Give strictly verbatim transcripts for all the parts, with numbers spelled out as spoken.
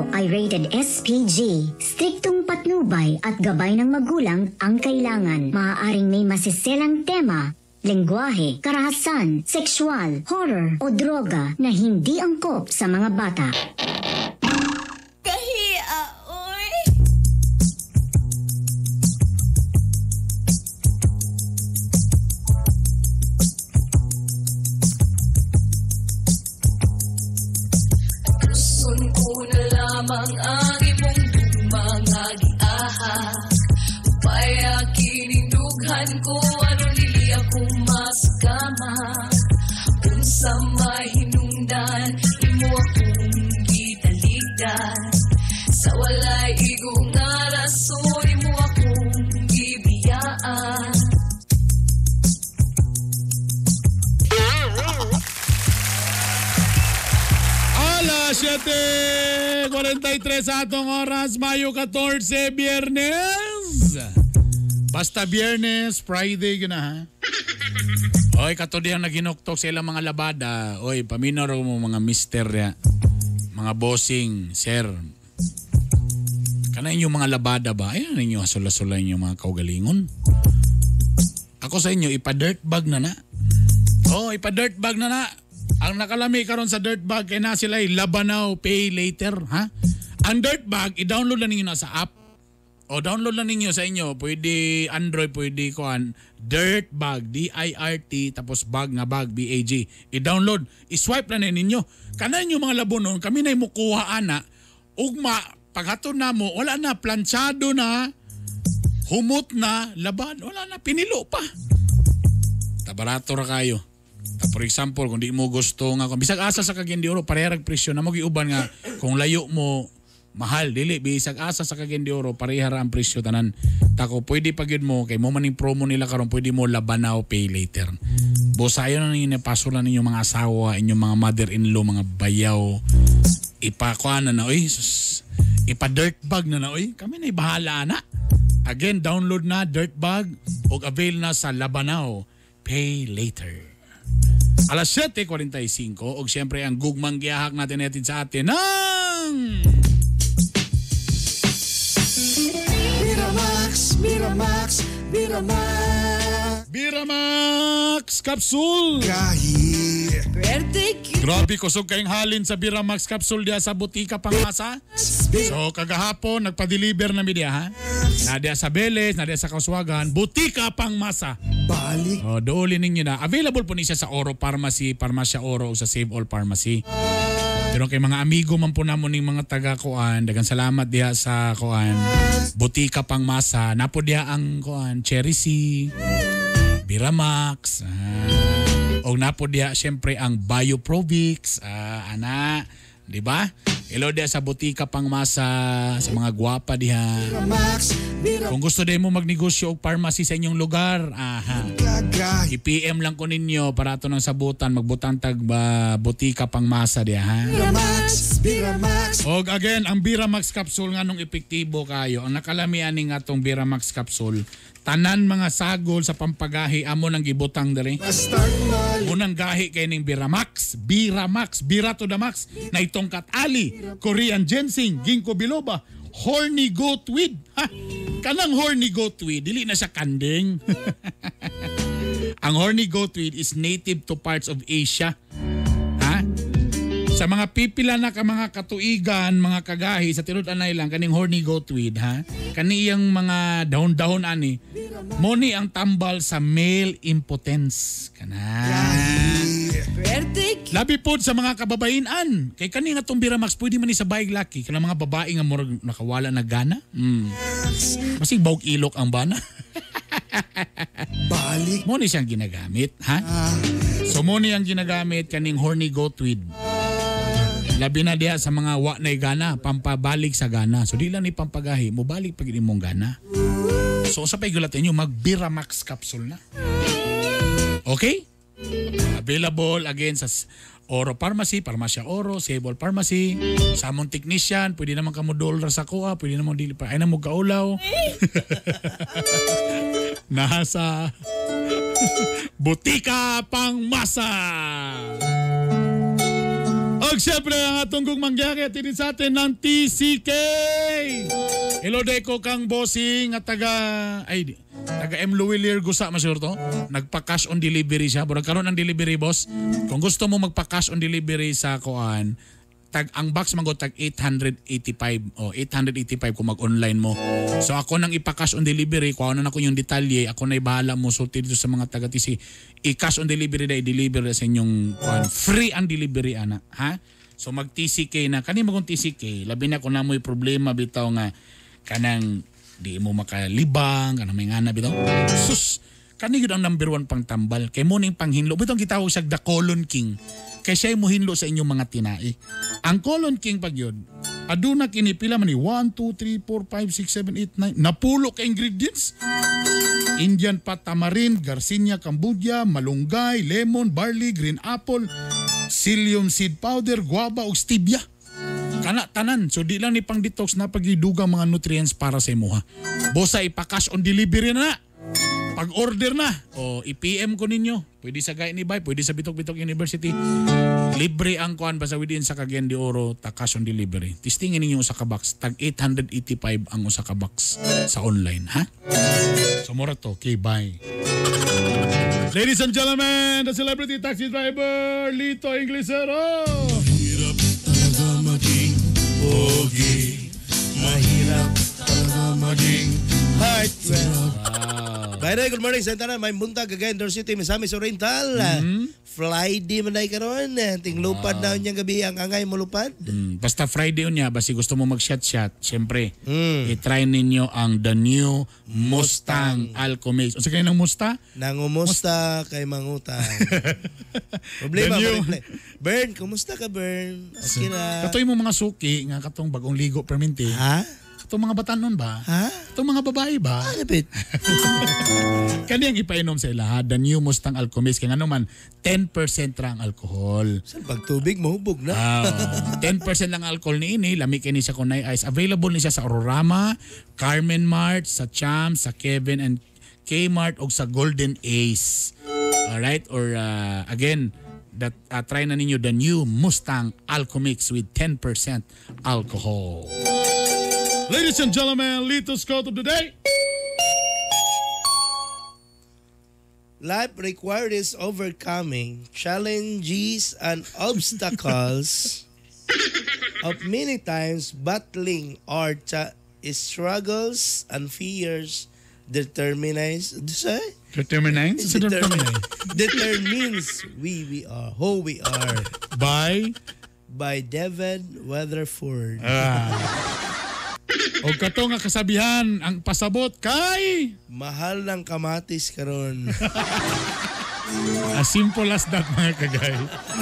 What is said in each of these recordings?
ito ay rated S P G. Striktong patnubay at gabay ng magulang ang kailangan. Maaaring may masiselang tema, lengguwahe, karahasan, sexual, horror o droga na hindi angkop sa mga bata. Kahiya, oy! Gusto ko na lamang ang imong mga giaha. Upaya kinindughan ko ano nili akong maskama. Unsa may hinungdan imo akong gitaligdan. Sa walay igo nga rason imo akong gibiyaan. Alas siete forty-three sa atong oras, Mayo fourteen, Biyernes. Basta Biyernes, Friday yun na ha. Oy, kato diyan naginuktok sa ilang mga labada. Oy, paminor mo mga mister ya. Mga bossing, sir. Kana inyo mga labada ba? Ayan ninyo hasula-sula inyo mga kaugalingon. Ako sa inyo, ipa-dirt bag na na. Oh, ipa-dirt bag na na. Ang nakalami karon sa dirt bag kay na sila Labanaw pay later, ha? Ang dirt bag i-download lang ninyo na sa app. O download lang ninyo sa inyo, pwede Android, pwede kuan, dirt bag, D I R T tapos bag nga bag, B A G. I-download, i-swipe na ninyo. Kanan yung mga labonon, kami na imukuha ana. Ugma paghaton na mo, wala na planchado na, humot na, laban, wala na pinilo pa. Tabarato ra kayo. For example, kung di mo gusto nga, kung bisag asa sa Cagayan de Oro, parehang presyo na mag-iuban nga, kung layo mo, mahal, dili, bisag asa sa Cagayan de Oro, parehara ang presyo tanan. Tako, pwede pag yun mo, kay mo maning promo nila karon, pwede mo Labanaw pay later. Bosayo na ninyo, pasolan ninyo mga asawa, inyong mga mother-in-law, mga bayaw, ipakuan na na, oy, sus, ipa-dirt bag na na, oy, kami na ibahala na. Again, download na, dirt bag, o avail na sa Labanaw pay later. Alas siete forty-five o siyempre ang gugmang giyahak natin natin sa atin ng Miramax, Miramax, Miramax Biramax Capsule. Kahit Grabe, kusog kayong halin sa Biramax Capsule dia sa butika pangmasa. So kagahapon nagpa-deliver na media ha. Nadia sa Beles, nadia sa Kauswagan, butika pangmasa. balik Oh, doolin ninyo na. Available po ni siya sa Oro Pharmacy, Parmasya Oro o sa Save All Pharmacy. Pero kay mga amigo man po namo ning mga taga kuan, dagang salamat diha sa kuan. Butika pangmasa, napo diha ang kuan, Cherry C, Biramax. Ah, o napo diha syempre ang Bioprovix, ah, ana, di ba? Hello diha sa butika pangmasa sa mga gwapa diha. Miramax, Kung gusto din mo magnegosyo og pharmacy sa inyong lugar, aha. Miramax, I-P M lang ko ninyo para ato ng sabutan, magbutang tag ba, butika pangmasa diha ha. Miramax, Miramax, Og again, ang Biramax capsule nga nung epektibo kayo, ang nakalamian ni nga tong Biramax capsule, tanan mga sagol sa pampagahi amo nang gibutang diri. start na Unang gahi kay ning Biramax, Biramax, Bira to the Max, na itong Katali, Korean Ginseng, Ginkgo biloba, Horny Goat Weed. Ha? Kanang Horny Goat Weed, dili na siya kanding. Ang Horny Goat Weed is native to parts of Asia. Ha? Sa mga pipila na ka mga katuigan, mga kagahi, sa tinud-anay lang, kaning Horny Goat Weed, ha? Kaniyang mga dahon-dahon ani, moni ang tambal sa male impotence. Kana. Labi po sa mga kababainan. Kay kani nga tong Biramax, pwede man ni sa baig laki. Kanang mga babae nga murag nakawala na gana. Mm. Masig bawg ilok ang bana. balik Mo ni siyang ginagamit, ha? So mo ni ang ginagamit kaning Horny Goat Weed. Labi na diha sa mga wa nay gana, pampabalik sa gana. So di lang ni pampagahi, mo balik pag imong gana. So sa paigulatin nyo, mag Biramax capsule na. Okay? Available again sa Oro Pharmacy, Parmasya Oro, Save All Pharmacy, sa among technician, pwede naman kamo dollar sa kuha, pwede naman dili pa, ay na mo kaulaw. Nasa butika pangmasa. Og syempre ang atong gug mangyari at sa atin ng T C K. Ilode ko kang bossing at taga ay taga M. Luwilier gusa masyur to. Nagpa-cash on delivery siya. Pero nagkaroon ng delivery boss. Kung gusto mo magpa-cash on delivery sa kuan, tag ang box mango tag eight eighty-five o eight eighty-five kung mag-online mo. So ako nang ipa-cash on delivery, kuha na ako yung detalye, ako na ibahala mo sulti dito sa mga taga T C. I-cash on delivery na i-deliver na sa inyong kuan. Free ang delivery ana, ha? So mag T C K na kani magong T C K, labi na ko na mo'y problema bitaw nga kanang di mo makalibang, kanang may ngana bitaw. Sus, kani gyud ang number one pang tambal. Kay mo ning panghinlo bitaw gitawag siya the Colon King. Kay siya muhinlo sa inyong mga tinai. Ang Colon King pag yun, aduna kinipila man ni one, two, three, four, five, six, seven, eight, nine. Napulo ka ingredients. Indian pa tamarind, Garcinia Cambodia, malunggay, lemon, barley, green apple, psyllium seed powder, guava o stevia. Kana tanan. So di lang ni pang detox na pagidugang mga nutrients para sa imuha. Bosa ipa-cash on delivery na. Pag-order na, o i-P M ko ninyo. Pwede sa Gay ni Bay, pwede sa Bitok-Bitok University. Libre ang kuan basta within sa Cagayan de Oro, ta cash on delivery. Testingin ninyo usa ka box, tag eight eighty-five ang usa ka box sa online, ha? So mura to, kay Bay. Ladies and gentlemen, the celebrity taxi driver, Lito Inglesero. Mahirap talaga maging pogi. Mahirap talaga maging heartthrob. By the way, good morning, Santana. May buntag, Cagayan de Oro City, Misamis Oriental. Mm-hmm. Friday man na karon. Ting lupad na unyang gabi ang angay mo lupad. Mm, basta Friday unya, basi gusto mo mag-shot-shot, syempre, Mm. i-try ninyo ang the new Mustang, Alchemist. O sa kayo ng Musta? Nangumusta kay mangutang. Problema The new- ba reply? Bern, kumusta ka, Bern? Okay na. Katoy mo mga suki, nga katong bagong ligo perminti. Ha? Katong mga batanon ba? Ha? Katong mga babae ba? Malapit. Kani ang ipainom sa ila, ha? The new Mustang Alchemist. Kaya nga naman, ten percent ra ang alcohol. Saan pagtubig, mahubog na. Ah, ten percent lang alcohol ni ini, lami kini sa Kunay Ice. Available ni siya sa Aurorama, Carmen Mart, sa Champs, sa Kevin and Kmart o sa Golden Ace. Alright? Or uh, again, that uh, try na ninyo the new Mustang Alchemix with ten percent alcohol. Ladies and gentlemen, Lito's quote of the day. Life requires overcoming challenges and obstacles of many times battling our cha- struggles and fears determines say Determinine? Determine, determines we we are who we are By? by David Weatherford. Ah. O kato nga kasabihan, ang pasabot kay... Mahal ng kamatis karon. As simple as that, mga kagay.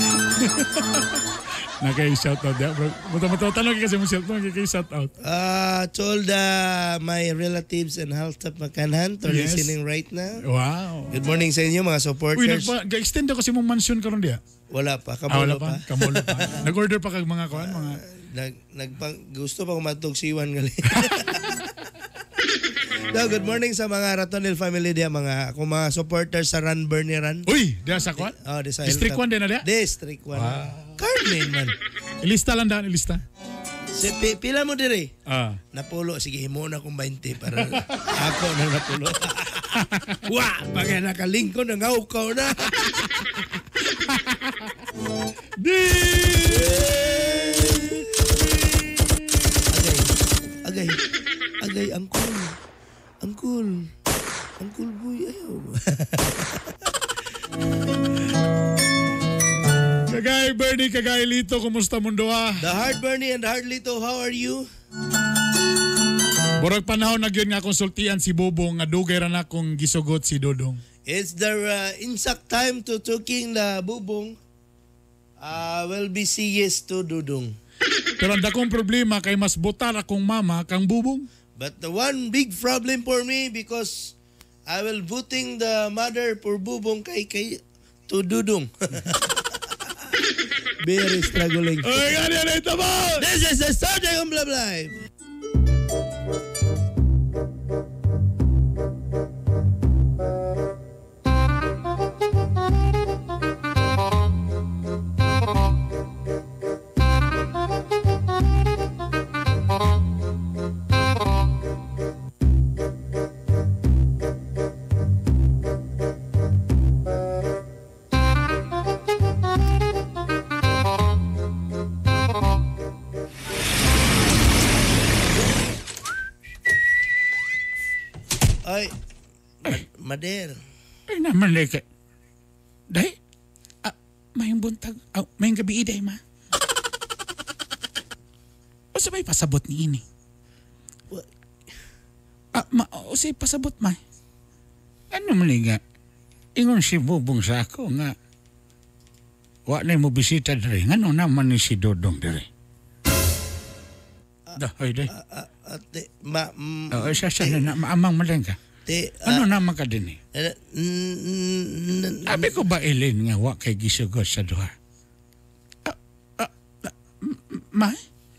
Nakay-shout out. Buta-buta, tanong kasi mo shout out. Nakay-shout out. Uh, to all the my relatives and health staff Makanhan to Yes. listening right now. Wow. Good morning sa inyo mga Uy, supporters. nagpa, ga-extend ako si mong mansion karon dia. Wala pa, Ah, wala kamulo pa. pa. Kamulo pa. Nag-order pa kag mga kuan, mga... Nag, nagpang, gusto pa kumatog siwan gali. So, good morning sa mga Ratonil family dia, mga ako mga supporters sa Run Bernie Run. Uy, dia sa kuan? Oh, di sa District one din na dia? District one. Wow. Carmen man. Ilista lang daan, ilista. Si, pi, pila mo dire? Ah. Napulo, sige himo na kong twenty para ako na napulo. Wah, pagka nakalingko na ngaukaw na. Di! Agay, agay, agay, angkol, angkol, angkol boy, ayaw. Kagay Bernie, kagay Lito, kumusta mundo ha? The Hard Bernie and the Hard Lito, how are you? Burag panahon na gyud nga konsultian si Bobong nga dugay ra na akong gisugot si Dodong. It's the uh, exact time to talking the bubong. Uh, will be see yes to Dudong. Pero ang dakong problema kay mas butar akong mama kang Bubong. But the one big problem for me because I will voting the mother for Bubong kay kay to Dudong. Very struggling. Oy, gani na ito mo! This is the starting of Love Live. Ay, ma- Mader. Ay naman like. Day, ah, may buntag, ah, may gabi iday ma. O sa may pasabot ni ini. Wa- Ah, ma, o sa pasabot ma. Ano man nga? Ingon si Bubong sa ako nga. Wa na mo bisita dere. Ngano naman ni si Dodong dere. Dahoy day. Ah, ah, ate, ma... mm, O siya siya na maamang malengka. te, Ano ah, naman ka din eh? eh, n- n- n- Sabi ko ba Ellen nga wa kay gisugod sa duha? Ah, ah, ah, m- m- ma?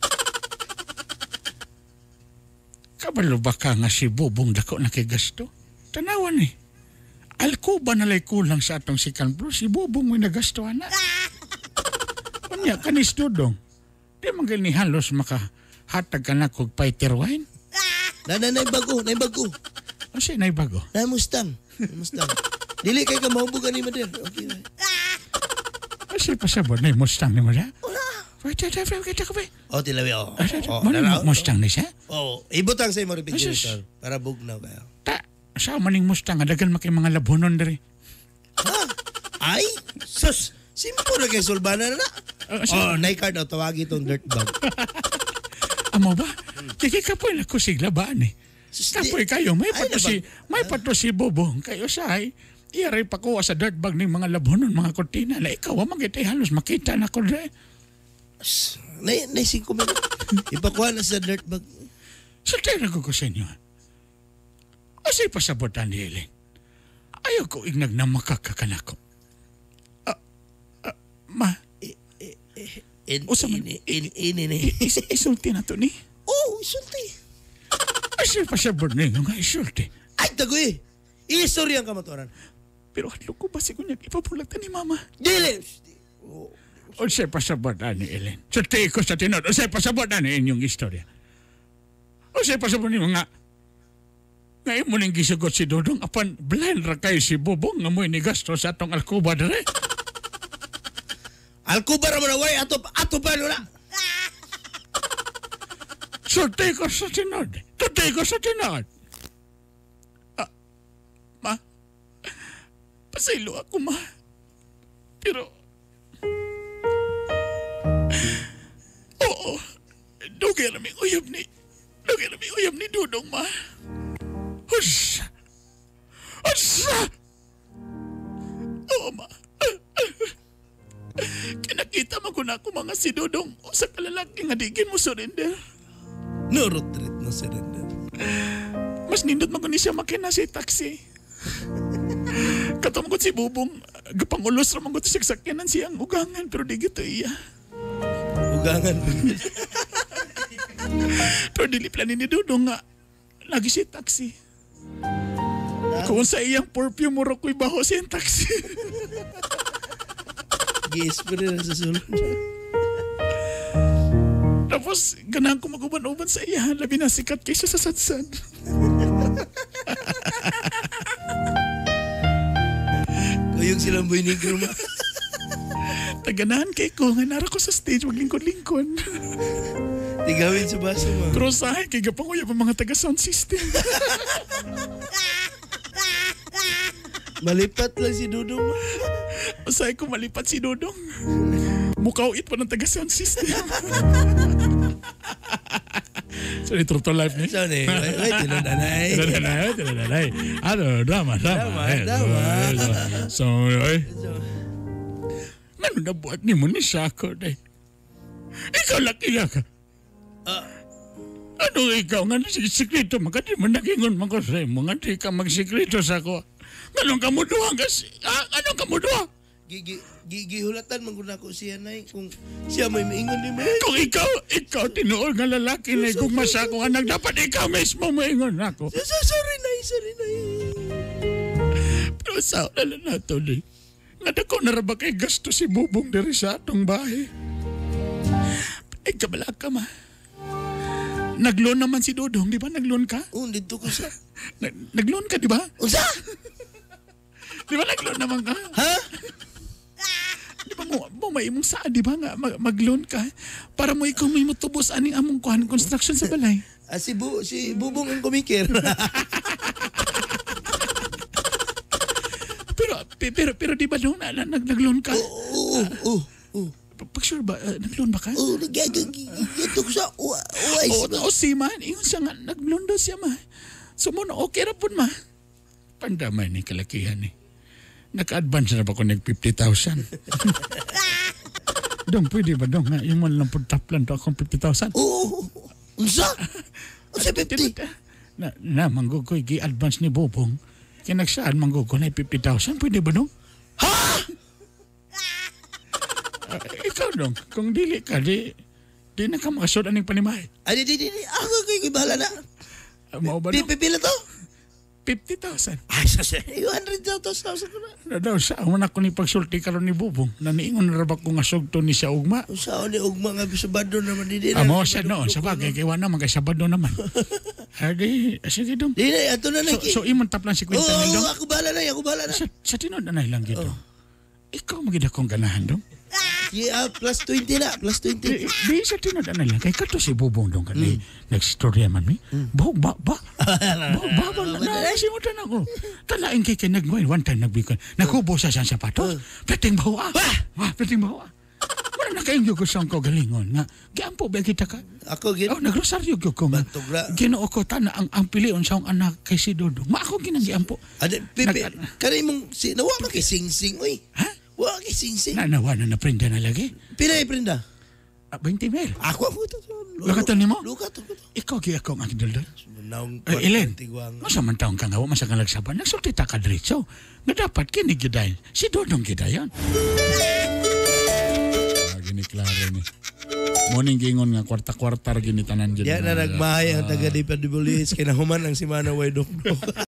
Kabalo ba ka nga si Bubong dako na kay gasto? Tanawan eh. Alkuba na lay kulang sa atong sikan bro. Si Bubong may nagastuhan na. Kunya, kanis Dodong. Di man gani halos makahatag ka na kog fighter wine. na, na, na, bago, na, bago. O siya na bago. Na, Mustang. Na, Mustang. Dili kay ka mahubugan ni Mader. Okay na. O siya pasabot na yung Mustang ni mo na. Wait, wait, wait, kita ko ba? Oh, tilawi, oh. Oh, Mo na naraw- Mustang na siya? Oh, ibutang sa imo Asus. refrigerator para bugnaw kayo. Ta, sa maning Mustang, adagan makay mga labunon dere. Ha? Ay? Sus! Simpo na kay Sulbana na. Uh, Oh, naikard o tawagi itong dirt bag. Amo ba? Kiki kapoy na ko sigla ba ni? Sus, Kapoy di- kayo, may Ay, pato nabag- si, may pato si Bobong. Kayo say, iyaray pa ko sa dirt bag ng mga labunon, mga kortina. Na ikaw, magitay halos makita na ko dere. Sus, Na, na singko mo. Ipakuha na sa dirt bag. Sa tira ko ko sa inyo. Asay pasabotan ni Helen. Ayaw ko ignag na makakakanako. Ah, ah, ma, In, O, sa man- in, in, in, in, in. is, isulti na to ni. Oh, isulti. Asay pasabot na yung nga isulti. Ay, tagoy. Istorya ang kamaturan. Pero hadlo ko ba si kunyag ipapulagtan ni mama? Dili. Oh, O siya pasabot na ni Ellen. Sa tiyo ko sa tinod, o siya pasabot na ni inyong istorya. O siya pasabot ni mga ngayon mo nang gisugot si Dodong apan blind ra kay si Bobong nga mo ni gasto sa atong alkuba dere. Alkubar mo na, way. Ato, ato pa na. Sulti ko sa tinod. Sulti ko sa tinod. Ah, ma, pasaylo ako ma. Pero, oo, dugay na may uyab ni, dugay na may uyab ni Dodong ma. Hush! Hush! Oo ma. Kinakita mo ko na ako mga si Dodong o sa kalalaki nga digin mo surrender. No road trip no surrender. Mas nindot man ko ni siya makina si taxi. Katong ko si Bubong, gapangulos ra man ko siya sakyanan siyang ugangan pero di gito iya. Ugangan. Pero dili planin ni Dodong nga lagi si taxi. Kung sa iyang perfume mo ko'y baho siyang taxi. Gi-spray na sa sulod. Tapos ganahan ko maguban-uban sa iya, labi na sikat kaysa sa sadsad. Kuyog silang boy negro ma. Taganahan kay ko nga nara ko sa stage wag lingkod-lingkod. Tigawin sa baso ma. Pero sa akin kay gapanguya pa mga taga sound system. Malipat lang si Dudong ma. Usahay ko malipat si Dodong. Mukawit pa ng taga sound system. Sorry, true to life niya. So ni, wait, wait, tinanay. Tinanay, tinanay. Ano, drama, drama. Drama, Eh, drama. So, oy. Ano na buhat ni mo ni Sako, day? Ikaw laki ka. Ano ikaw nga na sikreto mo? Kadi mo nagingon mo ko sa mo. Nga di ka magsikreto sa ko. Anong kamuduha kasi? Ah, anong kamuduha? Gigi gigihulatan man gud ako siya nay kung siya may maingon ni mo. Kung ikaw, ikaw tinuol nga lalaki na kung masako anak, dapat ikaw mismo maingon ako. So, so, sorry nay, sorry nay. Pero sa na lang nato ni. Nga dako na ra ba kay gasto si Bubong diri sa atong bahay. Ay, kabala ka ma. Nag-loan naman si Dodong, di ba? Nag-loan ka? Oh, dito ko sa. Nag- Nag-loan ka, di ba? Unsa? Di ba nag-loan naman ka? Ha? Di ba mo, mo may imong saa, di ba nga, mag- mag-loan ka? Para mo ikaw may matubos aning among kuhan construction sa balay. Ah, si Bu si Bubong ang kumikir. Pe- Pero pero di ba nung na, na, nag, nag-loan ka? Oo, oo, oo. Pag sure ba, uh, nag-loan ba ka? Oo, nagagagitok sa uwais. Oo, oh, si man, ingon siya nga, nag-loan daw siya ma. So mo okay ra pud ma. Pandamay ni kalakihan ni. Naka-advance na ba ko nag fifty thousand? Dong, pwede ba dong nga? Yung man lang pud taplan to akong fifty thousand. Oo, unsa? Unsa fifty? Na, na manggugoy, gi-advance ni Bobong. Kinagsaan manggugoy na fifty thousand, pwede ba dong? Ha? Uh, ikaw dong, kung dili ka, di, di na ka makasod aning panimay. Ay, di, di, di. Ako kayo bahala na. Uh, Mao ba dong? Pipila to? fifty thousand. Ay, sasya. one hundred thousand ko na. Na daw sa awan ako ni pagsulti karon ni Bubong. Naniingon na ra ba ko nga sugto ni siya ugma? Saan ni Ugma nga bisabado naman di Amo siya noon sa bagay kay wala man kay Sabado naman. Adi, sige dong. Di na, ato na na. So, so imong taplan si Quinta Oo, ni dong. ako bahala na, ako bahala na. Sa, sa tinod na lang gito. Ikaw magid akong ganahan dong. Yeah, plus twenty na, plus Di, twenty. di sa tinod na lang kay kato si Bubong dong kani. Nagstorya man mi. Ba ba ba. Ba ba ba na simutan ako. Talaing kay kay nagmoy one time nagbikon. Nakubo sa sa sapatos. Peting bawa. Wah, peting bawa. Wala na kayong yugo siyang ko galingon nga. Giampo ba kita ka? Ako gin. Oh, nagrosaryo gyud ko nga. Batugra. Ginoo ko tana ang ang pilion sa akong anak kay si Dodong. Ma ako ginanggiampo. Ade, pipi. Nag- Kani mong si nawa man kay sing-sing oy. Ha? Wa kay sing-sing. Nanawa na naprinda na lagi. Pinay prenda. Ah, twenty mil. Ako ako to. Lukaton nimo? Lukaton ko to. Ikaw gi ako ang idol. Naong Eh, Elen, tigwang. masa man taong kang awa, masa kang nagsaban, nagsulti ta ka diretso. Nga dapat kini gidayon. Si Dodong gidayon. Ah, gini klaro ni. Morning gingon nga kwarta-kwartar gini tanan dyan. Ya na nagmahay ang taga di Padibulis kinahuman ang si Mana Way Dok.